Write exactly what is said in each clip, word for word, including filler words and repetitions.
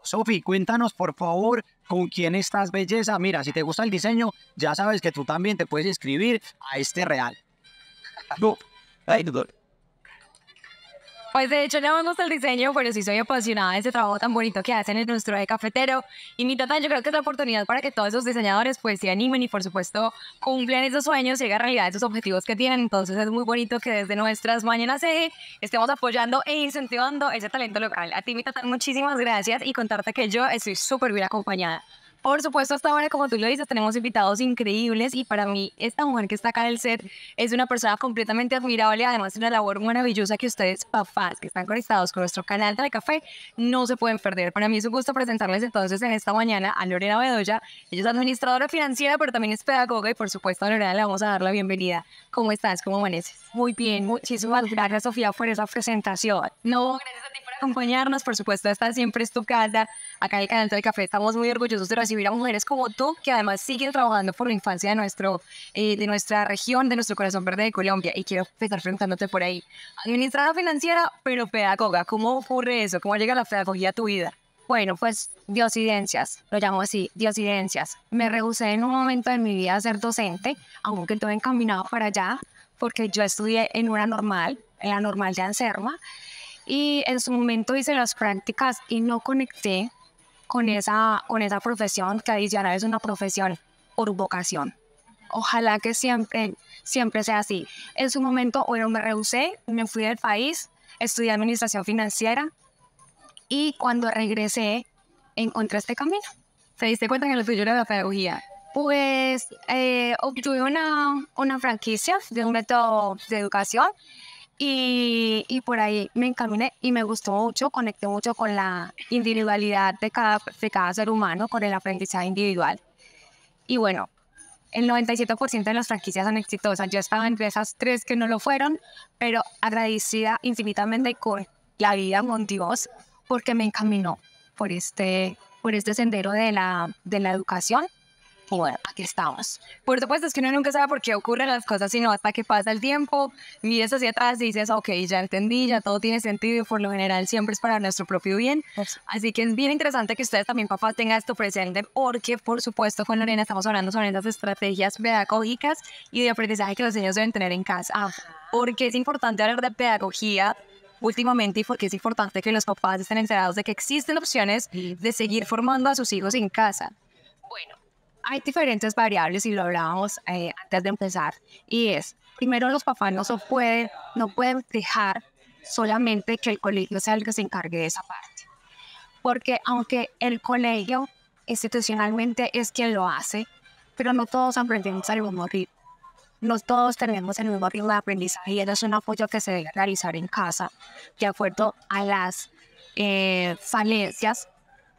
Sofi, cuéntanos por favor con quién estás, belleza. Mira, si te gusta el diseño, ya sabes que tú también te puedes inscribir a este real. No. Ay, no. Pues de hecho no me gusta el diseño, pero sí soy apasionada de ese trabajo tan bonito que hacen en nuestro eje cafetero. Y mi tata, yo creo que es la oportunidad para que todos esos diseñadores pues se animen y por supuesto cumplan esos sueños y hagan realidad esos objetivos que tienen. Entonces es muy bonito que desde nuestras mañanas eje estemos apoyando e incentivando ese talento local. A ti, mi tata, muchísimas gracias y contarte que yo estoy súper bien acompañada. Por supuesto, hasta ahora, como tú lo dices, tenemos invitados increíbles y para mí esta mujer que está acá en el set es una persona completamente admirable, además de una labor maravillosa que ustedes, papás, que están conectados con nuestro canal de café, no se pueden perder. Para mí es un gusto presentarles entonces en esta mañana a Lorena Bedoya. Ella es administradora financiera, pero también es pedagoga y por supuesto a Lorena le vamos a dar la bienvenida. ¿Cómo estás? ¿Cómo amaneces? Muy bien, muchísimas gracias, Sofía, por esa presentación. No, gracias a ti por acompañarnos. Por supuesto, esta siempre es tu casa. Acá en el canal del café estamos muy orgullosos de recibir a mujeres como tú, que además siguen trabajando por la infancia de, nuestro, eh, de nuestra región, de nuestro corazón verde de Colombia. Y quiero empezar preguntándote por ahí. Administradora financiera, pero pedagoga. ¿Cómo ocurre eso? ¿Cómo llega la pedagogía a tu vida? Bueno, pues diosidencias, lo llamo así, diosidencias. Me rehusé en un momento de mi vida a ser docente, aunque todo encaminado para allá, porque yo estudié en una normal, en la normal de Anserma, y en su momento hice las prácticas y no conecté con esa, con esa profesión, que adicional es una profesión por vocación. Ojalá que siempre, siempre sea así. En su momento, bueno, me rehusé, me fui del país, estudié administración financiera y cuando regresé encontré este camino. ¿Te diste cuenta que lo tuyo era la pedagogía? Pues eh, obtuve una, una franquicia de un método de educación y, y por ahí me encaminé y me gustó mucho, conecté mucho con la individualidad de cada, de cada ser humano, con el aprendizaje individual. Y bueno, el noventa y siete por ciento de las franquicias son exitosas. Yo estaba entre esas tres que no lo fueron, pero agradecida infinitamente con la vida, con Dios, porque me encaminó por este, por este sendero de la, de la educación. Y bueno, aquí estamos. Por supuesto, es que uno nunca sabe por qué ocurren las cosas, sino hasta que pasa el tiempo, miras hacia atrás y dices, ok, ya entendí, ya todo tiene sentido y por lo general siempre es para nuestro propio bien. Así que es bien interesante que ustedes también, papás, tengan esto presente porque, por supuesto, con Lorena estamos hablando sobre esas estrategias pedagógicas y de aprendizaje que los niños deben tener en casa. Ah, Porque es importante hablar de pedagogía últimamente y porque es importante que los papás estén enterados de que existen opciones de seguir formando a sus hijos en casa. Bueno, hay diferentes variables y lo hablábamos eh, antes de empezar y es, primero los papás no, se pueden, no pueden dejar solamente que el colegio sea el que se encargue de esa parte, porque aunque el colegio institucionalmente es quien lo hace, pero no todos aprendemos al mismo ritmo, no todos tenemos el mismo ritmo de aprendizaje y eso es un apoyo que se debe realizar en casa de acuerdo a las eh, falencias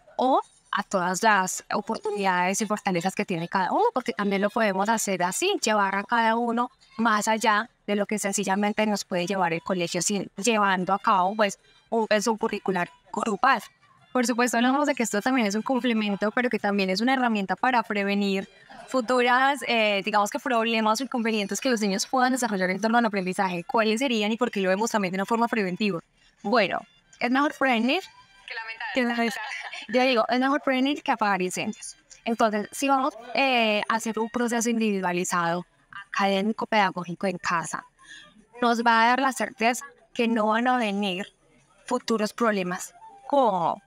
o a todas las oportunidades y fortalezas que tiene cada uno, porque también lo podemos hacer así, llevar a cada uno más allá de lo que sencillamente nos puede llevar el colegio, sin, llevando a cabo pues un peso curricular grupal. Por supuesto, hablamos de que esto también es un complemento, pero que también es una herramienta para prevenir futuras, eh, digamos que problemas o inconvenientes que los niños puedan desarrollar en torno al aprendizaje. ¿Cuáles serían y por qué lo vemos también de una forma preventiva? Bueno, es mejor prevenir que lamentar. Que lamentar. Yo digo, es mejor prevenir que apagar incendios. Entonces, si vamos eh, a hacer un proceso individualizado, académico, pedagógico en casa, nos va a dar la certeza que no van a venir futuros problemas como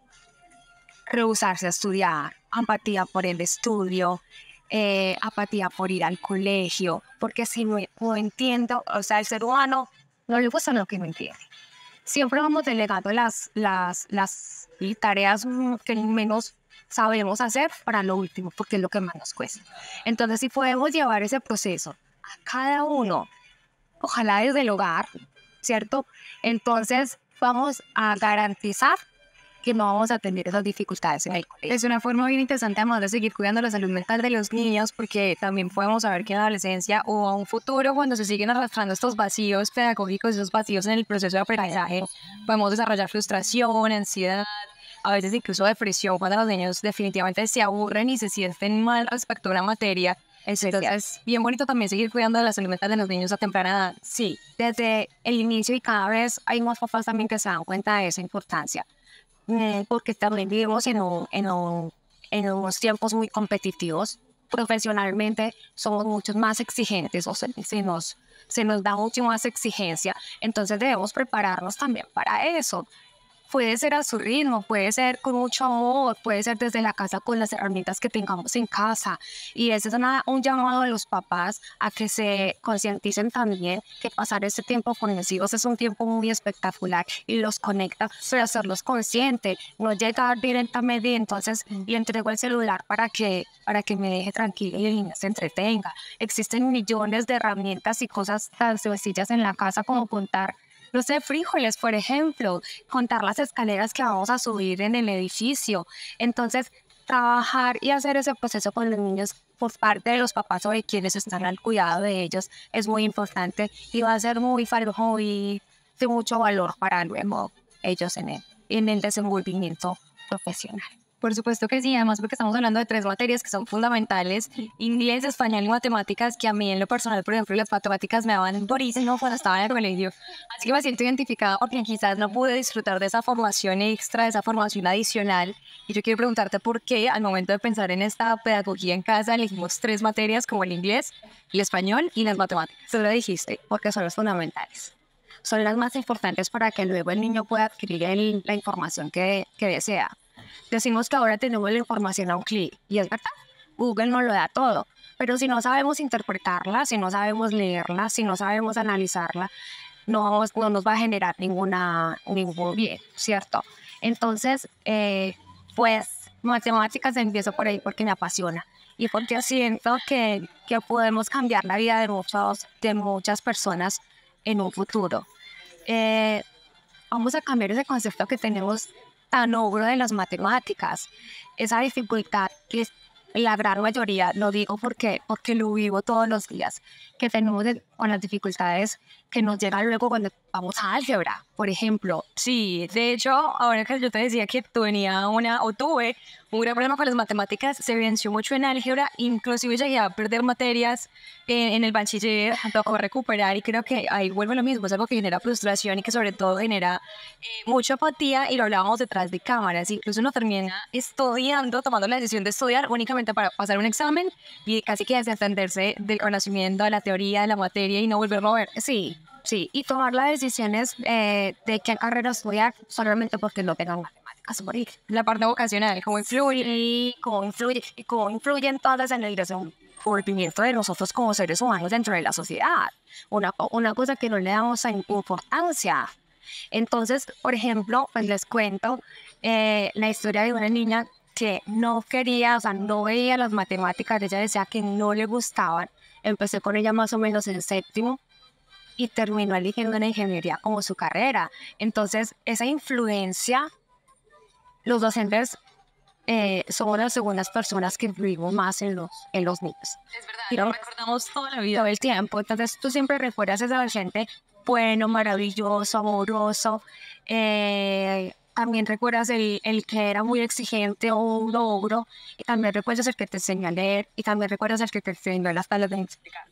rehusarse a estudiar, apatía por el estudio, eh, apatía por ir al colegio, porque si no, no entiendo, o sea, el ser humano no le gusta lo que no entiende. Siempre vamos delegando las, las, las tareas que menos sabemos hacer para lo último, porque es lo que más nos cuesta. Entonces, si podemos llevar ese proceso a cada uno, ojalá desde el hogar, ¿cierto? Entonces, vamos a garantizar que no vamos a tener esas dificultades en el colegio. Es una forma bien interesante, además de seguir cuidando la salud mental de los niños, porque también podemos saber que en la adolescencia o a un futuro, cuando se siguen arrastrando estos vacíos pedagógicos, esos vacíos en el proceso de aprendizaje, podemos desarrollar frustración, ansiedad, a veces incluso depresión, cuando los niños definitivamente se aburren y se sienten mal respecto a una materia. Entonces, es bien bonito también seguir cuidando de la salud mental de los niños a temprana edad. Sí, desde el inicio y cada vez hay más papás también que se dan cuenta de esa importancia. mm, porque también vivimos en, un, en, un, en unos tiempos muy competitivos. Profesionalmente somos mucho más exigentes, o sea, se nos, se nos da mucho más exigencia, entonces debemos prepararnos también para eso. Puede ser a su ritmo, puede ser con mucho amor, puede ser desde la casa con las herramientas que tengamos en casa. Y ese es una, un llamado de los papás a que se concienticen también que pasar ese tiempo con los hijos es un tiempo muy espectacular y los conecta, pero hacerlos conscientes, no llegar directamente y entonces le entrego el celular para que, para que me deje tranquila y el niño se entretenga. Existen millones de herramientas y cosas tan sencillas en la casa como contar, no sé, frijoles, por ejemplo, contar las escaleras que vamos a subir en el edificio. Entonces, trabajar y hacer ese proceso con los niños por parte de los papás sobre quienes están al cuidado de ellos es muy importante y va a ser muy, muy de mucho valor para luego ellos en el, en el desenvolvimiento profesional. Por supuesto que sí, además porque estamos hablando de tres materias que son fundamentales, inglés, español y matemáticas, que a mí en lo personal, por ejemplo, las matemáticas me daban durísimo cuando estaba en el colegio. Así que me siento identificada porque quizás no pude disfrutar de esa formación extra, de esa formación adicional. Y yo quiero preguntarte por qué al momento de pensar en esta pedagogía en casa elegimos tres materias como el inglés, el español y las matemáticas. Tú lo dijiste, porque son los fundamentales. Son las más importantes para que luego el niño pueda adquirir el, la información que, que desea. Decimos que ahora tenemos la información a un clic, y es verdad, Google nos lo da todo, pero si no sabemos interpretarla, si no sabemos leerla, si no sabemos analizarla, no, vamos, no nos va a generar ninguna, ningún bien, ¿cierto? Entonces, eh, pues, matemáticas empiezo por ahí porque me apasiona y porque siento que, que podemos cambiar la vida de, muchos, de muchas personas en un futuro. Eh, vamos a cambiar ese concepto que tenemos tan obvio de las matemáticas, esa dificultad que es la gran mayoría, lo digo porque, porque lo vivo todos los días, que tenemos de, con las dificultades que nos llegan luego cuando vamos a álgebra, por ejemplo. Sí, de hecho, ahora que yo te decía que tenía una, o tuve un gran problema con las matemáticas, se venció mucho en álgebra, inclusive llegué a perder materias en, en el bachiller, tocó recuperar y creo que ahí vuelve lo mismo, es algo que genera frustración y que sobre todo genera eh, mucha apatía y lo hablábamos detrás de cámaras, incluso uno termina estudiando, tomando la decisión de estudiar únicamente para pasar un examen y casi que desentenderse del conocimiento, de la teoría, de la materia y no volverlo a ver. Sí, sí, y tomar las decisiones eh, de qué carrera estudiar solamente porque no tengan matemáticas por ir. La parte vocacional, cómo influye. Y cómo influye, y cómo influyen todas en el desenvolvimiento de nosotros como seres humanos dentro de la sociedad. Una, una cosa que no le damos importancia. Entonces, por ejemplo, pues les cuento eh, la historia de una niña que no quería, o sea, no veía las matemáticas, ella decía que no le gustaban. Empecé con ella más o menos en séptimo y terminó eligiendo una ingeniería como su carrera. Entonces, esa influencia, los docentes eh, somos las segundas personas que influimos más en los, en los niños. Es verdad, y lo recordamos toda la vida. Todo el tiempo. Entonces, tú siempre recuerdas a ese docente bueno, maravilloso, amoroso. Eh, también recuerdas el, el que era muy exigente o un logro. Y también recuerdas el que te enseñó a leer. Y también recuerdas el que te enseñó las tablas de multiplicar.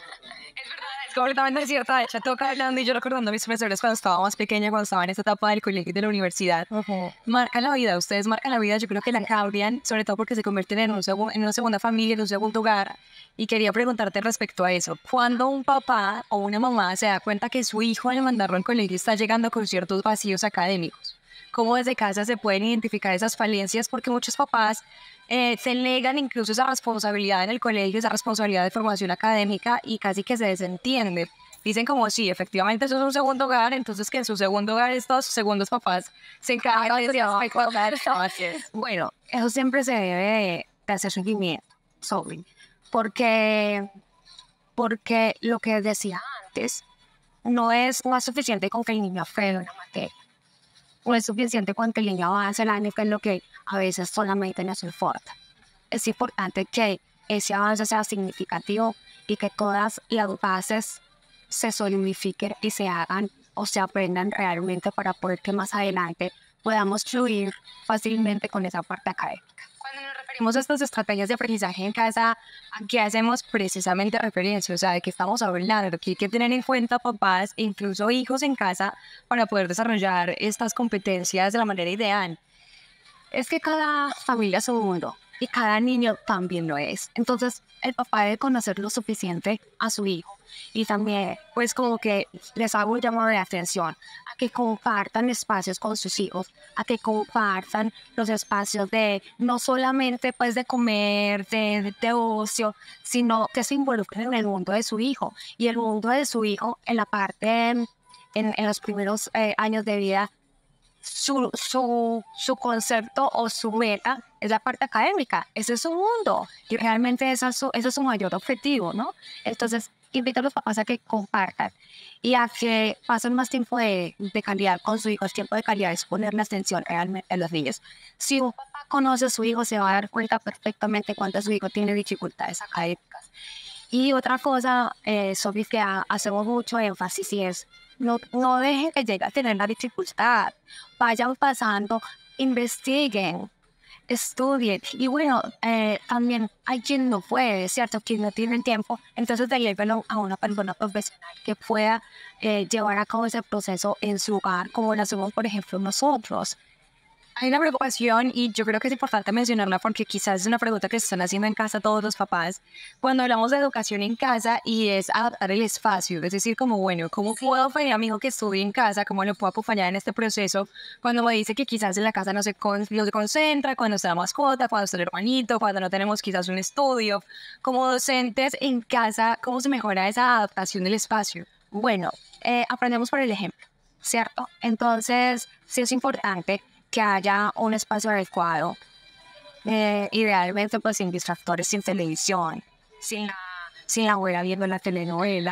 Completamente cierta, de hecho toca hablando y yo recordando a mis profesores cuando estaba más pequeña, cuando estaba en esta etapa del colegio y de la universidad. Uh-huh. Marcan la vida, ustedes marcan la vida, yo creo que la cambian, sobre todo porque se convierten en, un segu- en una segunda familia, en un segundo hogar. Y quería preguntarte respecto a eso, ¿cuándo un papá o una mamá se da cuenta que su hijo al mandarlo al colegio está llegando con ciertos vacíos académicos? ¿Cómo desde casa se pueden identificar esas falencias? Porque muchos papás Eh, se negan incluso esa responsabilidad en el colegio, esa responsabilidad de formación académica y casi que se desentiende. Dicen como, sí, efectivamente eso es un segundo hogar, entonces que en su segundo hogar estos segundos papás se encargan de eso. Bueno, eso siempre se debe de, de hacer seguimiento sobre, porque, porque lo que decía antes, no es, no es suficiente con que el niño apruebe una materia. No es suficiente con que el niño avance el año, que es lo que a veces solamente nos importa. Es importante que ese avance sea significativo y que todas las bases se solidifiquen y se hagan o se aprendan realmente para poder que más adelante podamos fluir fácilmente con esa parte académica. Cuando nos referimos a estas estrategias de aprendizaje en casa, ¿a qué hacemos precisamente referencia? O sea, ¿de qué estamos hablando? Que hay que tener en cuenta papás e incluso hijos en casa para poder desarrollar estas competencias de la manera ideal. es que cada familia es un mundo y cada niño también lo es. Entonces, el papá debe conocer lo suficiente a su hijo y también, pues, como que les hago un llamado de atención a que compartan espacios con sus hijos, a que compartan los espacios de no solamente, pues, de comer, de, de, de ocio, sino que se involucren en el mundo de su hijo y el mundo de su hijo en la parte, en, en los primeros eh, años de vida. Su, su, su concepto o su meta es la parte académica, ese es su mundo y realmente ese es su, ese es su mayor objetivo, ¿no? Entonces, invito a los papás a que compartan y a que pasen más tiempo de, de calidad con su hijo. El tiempo de calidad es ponerle atención realmente a los niños. Si un papá conoce a su hijo, se va a dar cuenta perfectamente cuando su hijo tiene dificultades académicas. Y otra cosa, eh, Sophie, que ha, hacemos mucho énfasis y es no, no dejen que llegue a tener la dificultad. Vayan pasando, investiguen, estudien. Y bueno, eh, también hay quien no puede, ¿cierto? Quien no tiene el tiempo. Entonces, deléguelo a una persona profesional que pueda eh, llevar a cabo ese proceso en su hogar, como lo hacemos, por ejemplo, nosotros. Hay una preocupación y yo creo que es importante mencionarla porque quizás es una pregunta que se están haciendo en casa todos los papás cuando hablamos de educación en casa y es adaptar el espacio, es decir, como bueno, ¿cómo puedo pedir a mi hijo que estudie en casa? ¿Cómo lo puedo acompañar en este proceso? Cuando me dice que quizás en la casa no se, con, no se concentra, cuando está la mascota, cuando está el hermanito, cuando no tenemos quizás un estudio. Como docentes en casa, ¿cómo se mejora esa adaptación del espacio? Bueno, eh, aprendemos por el ejemplo, ¿cierto? Entonces, sí es importante que haya un espacio adecuado, eh, idealmente pues sin distractores, sin televisión, sin la, sin la abuela viendo la telenovela,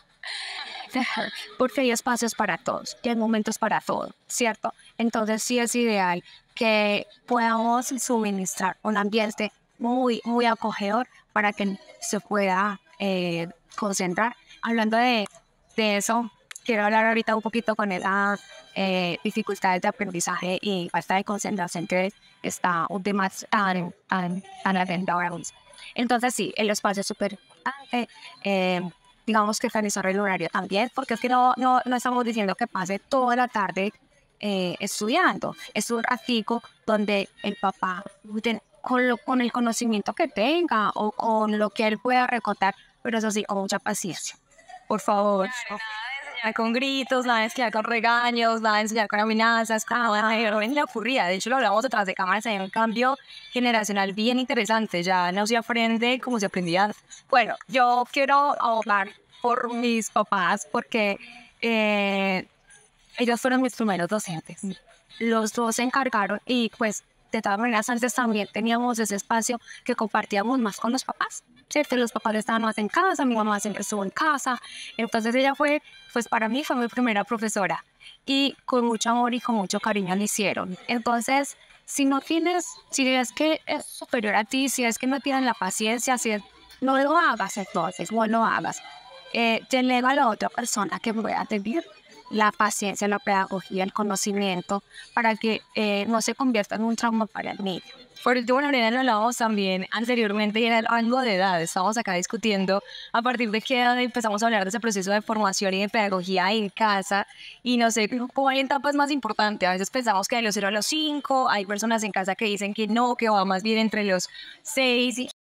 porque hay espacios para todos y hay momentos para todo, ¿cierto? Entonces sí es ideal que podamos suministrar un ambiente muy, muy acogedor para que se pueda eh, concentrar. Hablando de, de eso, quiero hablar ahorita un poquito con esas eh, dificultades de aprendizaje y falta de concentración que está un tema tan, tan, tan atento ahora mismo. Entonces sí, el espacio es súper importante. Eh, digamos que organizar el horario también, porque es que no, no, no estamos diciendo que pase toda la tarde eh, estudiando. Es un ratico donde el papá, con, lo, con el conocimiento que tenga o con lo que él pueda recontar, pero eso sí, con mucha paciencia. Por favor. Con gritos, nada de enseñar con regaños, nada de enseñar con amenazas, nada de la ocurría. De hecho, lo hablamos detrás de cámaras, hay un cambio generacional bien interesante. Ya no se aprende como se aprendía antes. Bueno, yo quiero hablar por mis papás porque eh, ellos fueron mis primeros docentes. Los dos se encargaron y pues de todas maneras antes también teníamos ese espacio que compartíamos más con los papás. ¿Cierto? Los papás estaban más en casa, mi mamá siempre estuvo en casa, entonces ella fue, pues para mí fue mi primera profesora y con mucho amor y con mucho cariño le hicieron. Entonces, si no tienes, si es que es superior a ti, si es que no tienen la paciencia, si es, no lo hagas entonces, no lo hagas. Eh, delega a la otra persona que pueda tener la paciencia, la pedagogía, el conocimiento para que eh, no se convierta en un trauma para el niño. Por último, Lorena, lo hablábamos también anteriormente y era el rango de edad. Estamos acá discutiendo a partir de qué edad empezamos a hablar de ese proceso de formación y de pedagogía en casa. Y no sé cómo hay etapas más importantes. A veces pensamos que de los cero a los cinco, hay personas en casa que dicen que no, que va más bien entre los seis y